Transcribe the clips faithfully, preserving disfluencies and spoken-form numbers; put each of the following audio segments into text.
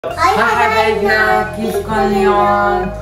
هاي حبايبنا، كيفكم اليوم؟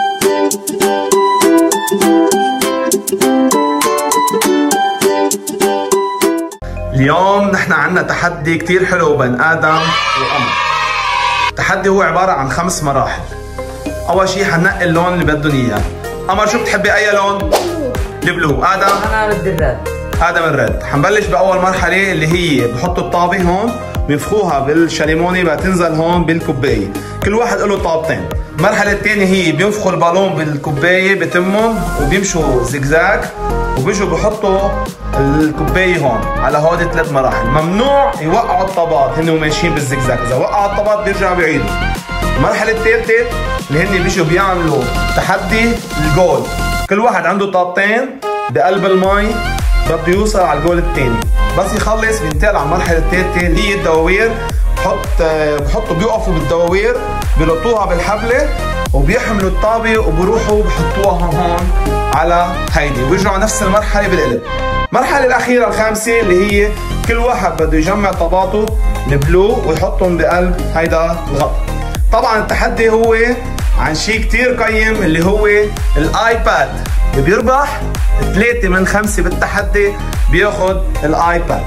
اليوم نحن عنا تحدي كتير حلو بين آدم وقمر. التحدي هو عبارة عن خمس مراحل. أول شي حننقي اللون اللي بدهم إياه. قمر شو بتحبي أي لون؟ البلو. آدم؟ أنا بدي الرد. آدم الرد. حنبلش بأول مرحلة اللي هي بحطوا الطابة هون، بينفخوها بالشاليموني بتنزل هون بالكوباية. كل واحد له طابتين. المرحلة الثانية هي بينفخوا البالون بالكوباية بتمهم وبيمشوا زجزاج وبيجوا بحطوا الكوباية هون على هودي ثلاث مراحل. ممنوع يوقعوا الطابات هن وماشيين بالزجزاج، إذا وقعوا الطابات بيرجعوا بيعيدوا. المرحلة الثالثة اللي هن بيجوا بيعملوا تحدي الجول. كل واحد عنده طابتين بقلب المي بده يوصل على الجول الثاني، بس يخلص بينتقل على المرحلة الثالثة اللي هي الدواوير. بحط بحطوا بيوقفوا بالدواوير بيلطوها بالحبلة وبيحملوا الطابة وبروحوا بحطوها هون على هيدي وبيرجعوا نفس المرحلة بالقلب. المرحلة الأخيرة الخامسة اللي هي كل واحد بده يجمع طاباته البلو ويحطهم بقلب هيدا الغطا. طبعا التحدي هو عن شيء كتير قيم اللي هو الايباد. اللي بيربح ثلاثة من خمسة بالتحدي بياخد الايباد.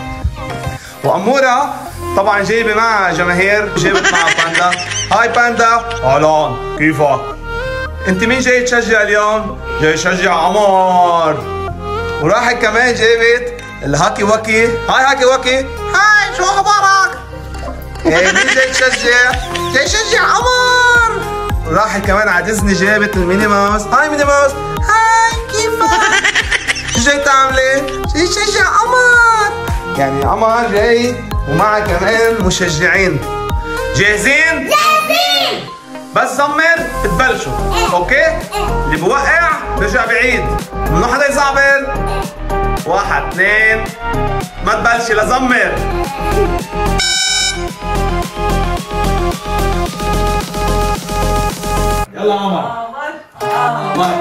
وأمورة طبعا جايبة معها جماهير، جايبت معها باندا. هاي باندا. اهلا، كيفك؟ انت مين جاي تشجع اليوم؟ جاي تشجع عمر. وراحت كمان جايبت الهاكي وكي. هاي هاكي وكي. هاي شو اخبارك؟ ايه مين جاي تشجع؟ جاي تشجع عمر. وراحت كمان على ديزني جابت الميني ماوس. هاي ميني ماوس. هاي كيفك؟ شو جاي تعملي؟ جاي تشجع عمر. يعني عمر جاي ومعها كمان مشجعين. جاهزين؟ جاهزين. بس زمر بتبلشوا. اوكي؟ اللي بوقع بيرجع بعيد. ممنوع حدا يزعبل. واحد اثنين ما تبلشي لزمر. يلا عمر. عمر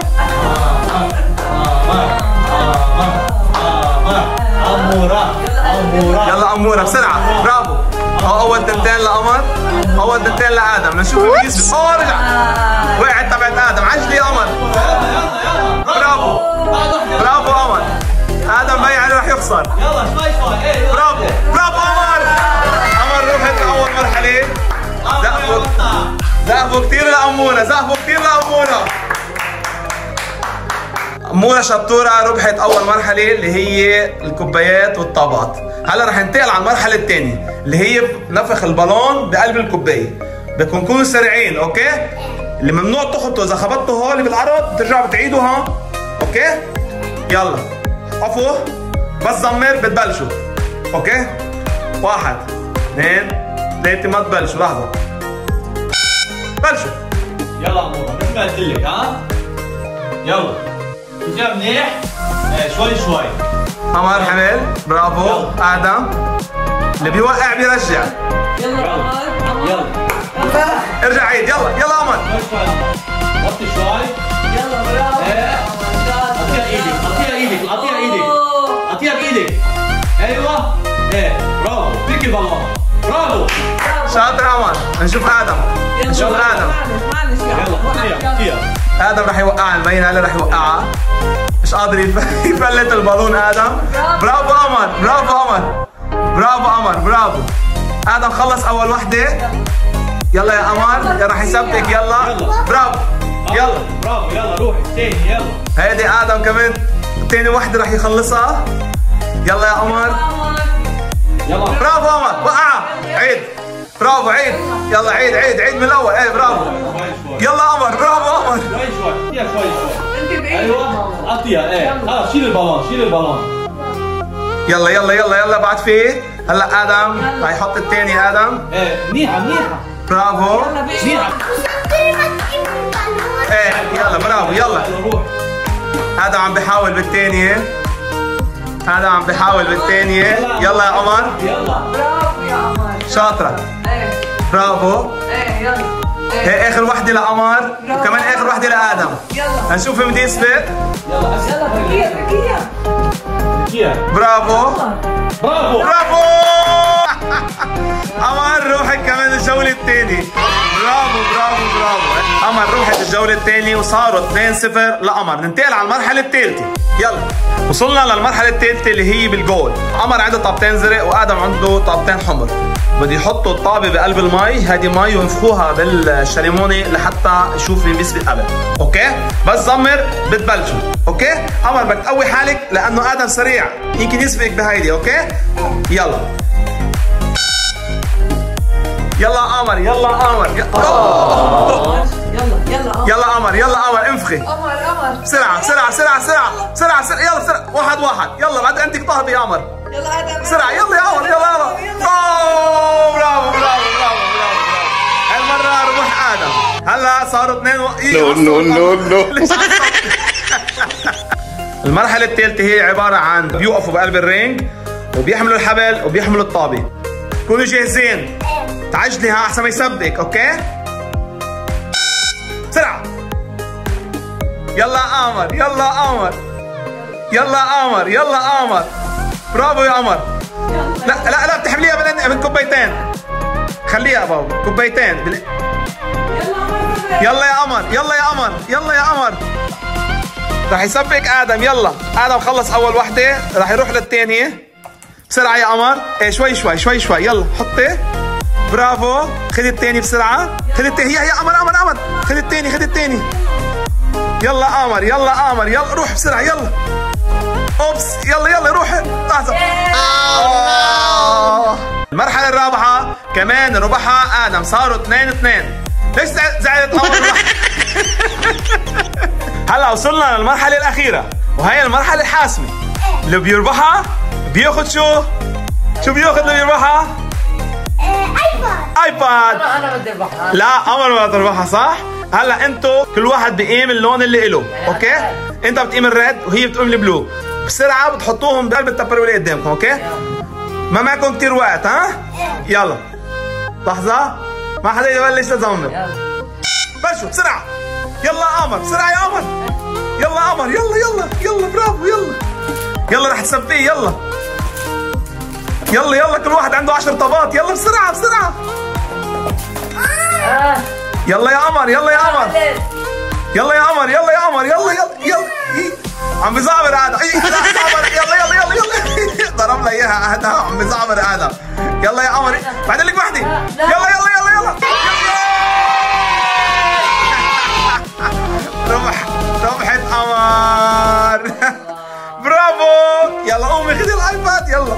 عمورة عمورة. يلا أمورة بسرعة. برافو. أول تنتين لقمر، أول تنتين لآدم. نشوف مين يسبق. أوه رجع. وقعت تبعت آدم. عجلي يا قمر. برافو. برافو قمر. آدم بيع عليه رح يخسر. يلا شوي شوي. برافو. برافو قمر. قمر ربحت أول مرحلة. زقفوا زقفوا كثير لأمورة، زقفوا كثير لأمورة. أمورة شطورة ربحت أول مرحلة اللي هي الكوبايات والطابات. هلا رح ننتقل على المرحلة الثانية اللي هي نفخ البالون بقلب الكوباية. بدكم تكونوا سريعين، أوكي؟ اللي ممنوع تخبطوا، إذا خبطتوا هون بالعرض بترجعوا بتعيدوها، أوكي؟ يلا قفوا بس زمر بتبلشوا، أوكي؟ واحد اثنين ثلاثة ما تبلشوا، لحظة. بلشوا. يلا عمورة مثل ما قلت لك. ها؟ يلا. اتجاه منيح. ايه شوي شوي. قمر حمل. برافو. آدم. اللي بيوقع بيرجع. يلا قمر. يلا. ارجع عيد. يلا يلا قمر. شوي شوي عمر. وطي شوي. يلا برافو. ايه. اعطيها ايدك، اعطيها ايدك، اعطيها ايدك. اعطيها بايدك. ايوه. ايه برافو. فيك البالون. برافو. شاطر قمر. نشوف آدم. نشوف آدم. معلش يلا اعطيها اعطيها. آدم رح يوقعها. المبين هلا رح يوقعها. مش قادر يفلت البالون آدم. برافو قمر. برافو قمر. برافو قمر. برافو. آدم خلص أول وحدة. يلا يا قمر. رح يثبتك. يلا. برافو. يلا. برافو. يلا روحي تاني. يلا. هيدي آدم كمان تاني وحدة رح يخلصها. يلا يا قمر. يلا. برافو قمر. وقعها. عيد. برافو عيد. يلا عيد عيد عيد من الأول. ايه برافو. يلا قمر. برافو قمر. شوي شوي. اعطيها شوي شوي. انت بعيد. ايوه. اعطيها. ايه خلص شيل البالون. شيل البالون. يلا يلا يلا يلا بعد فيه. هلا آدم رح يحط الثاني. آدم. ايه منيحة منيحة. برافو. منيحة. ايه يلا برافو. يلا. روح. آدم عم بيحاول بالثانية. آدم عم بيحاول بالثانية. يلا يا قمر. يلا. برافو يا قمر. شاطرة. ايه. برافو. ايه يلا. هي اخر وحده لقمر وكمان اخر وحده لادم. يلا هنشوف مين بده يثبت. يلا يلا تركيا تركيا. تركيا. برافو. برافو. برافو. قمر روحك كمان الجولة الثانية. برافو برافو برافو. قمر روحت الجولة الثانية وصاروا اثنين صفر لقمر. ننتقل على المرحلة الثالثة. يلا وصلنا للمرحلة الثالثة اللي هي بالجول. قمر عنده طابتين زرق وآدم عنده طابتين حمر. بدي يحطوا الطابة بقلب المي، هذه مي وينفخوها بالشليموني لحتى يشوف مين بيسبق قبل، اوكي؟ بس زمر بتبلشوا، اوكي؟ قمر بدك تقوي حالك لأنه آدم سريع، يمكن يسبقك بهيدي، اوكي؟ يلا يلا قمر يلا قمر يلا يلا يلا قمر يلا قمر انفخي قمر قمر بسرعة بسرعة بسرعة بسرعة بسرعة بسرعة يلا بسرعة واحد واحد يلا بعد انت طهبي يا قمر يلا آدم بسرعة يلا يا قمر يلا يلا برافو برافو برافو برافو برافو هالمرة ربح آدم. هلا صاروا اثنين و... نو نو نو نو. المرحلة الثالثة هي عبارة عن بيوقفوا بقلب الرينج وبيحملوا الحبل وبيحملوا الطابة. كونوا جاهزين. تعجلي ها احسن ما يسبقك، اوكي؟ بسرعة يلا قمر يلا قمر يلا قمر يلا قمر برافو يا قمر. لا لا لا بتحمليها من من كوبايتين. خليها بابا كوبايتين بل... يلا يا قمر يلا يا قمر يلا يا قمر. رح يسبقك آدم. يلا آدم خلص أول وحدة رح يروح للثانية. بسرعة يا قمر. ايه شوي شوي شوي شوي يلا حطي. برافو. خذي الثاني بسرعة. خذي الثاني هي هي قمر قمر قمر. خذي الثاني خذي الثاني. يلا قمر يلا قمر يلا روح بسرعة يلا. اوبس يلا يلا روحي. آه. المرحلة الرابعة كمان ربحها آدم. صاروا اثنين اثنين. ليش زعلت قمر؟ هلا وصلنا للمرحلة الأخيرة وهي المرحلة الحاسمة. اللي بيربحها بياخذ شو؟ شو بياخذ اللي بيربحها؟ ايباد. ايباد. انا انا بدي اربحها. لا قمر ما تربحها صح؟ هلا انتوا كل واحد بيقيم اللون اللي إله، اوكي؟ انت بتقيم الريد وهي بتقيم البلو. بسرعة بتحطوهم بقلب التبر اللي قدامكم، اوكي؟ ما معكم كثير وقت ها؟ يلا لحظة ما حدا يبلش لزمر. بلشوا بسرعة. يلا قمر بسرعة يا قمر. يلا قمر يلا يلا يلا برافو يلا. يلا رح تسبيه يلا. يلا يلا كل واحد عنده عشر طابات. يلا بسرعة بسرعة. يلا يا قمر يلا يا قمر. يلا يا قمر يلا يا قمر يلا يلا يلا. عم بزعبر هذا. يلا يلا يلا يلا. ضرب لي اياها هذا عم بزعبر هذا. يلا يا قمر بعد لك وحدة. يلا يلا يلا يلا. ربح ربحت قمر. برافو. يلا قومي خذي الايباد يلا.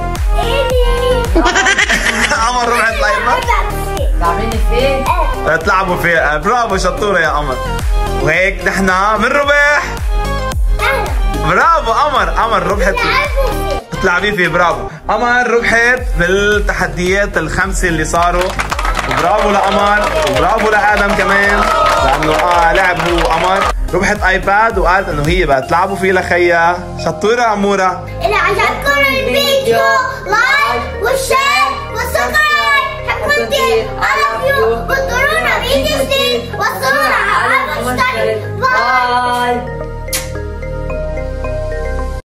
قمر ربحت الايباد. لعبيني فيه؟ تلعبوا فيه. برافو شطورة يا قمر. وهيك نحن من ربح؟ برافو قمر. قمر ربحت بتلعبي فيه. برافو قمر ربحت بالتحديات الخمسة اللي صاروا. برافو لقمر وبرافو لآدم كمان لأنه آه لعب هو قمر. ربحت ايباد وقالت انه هي بقى تلعبوا فيه لخيها. شطورة أمورة. إذا عجبكم الفيديو لايك وشير وسبسكرايب. حبكم كتير. I love you. وانطرونا فيديو جديد. وصلونا على المشترك. باي.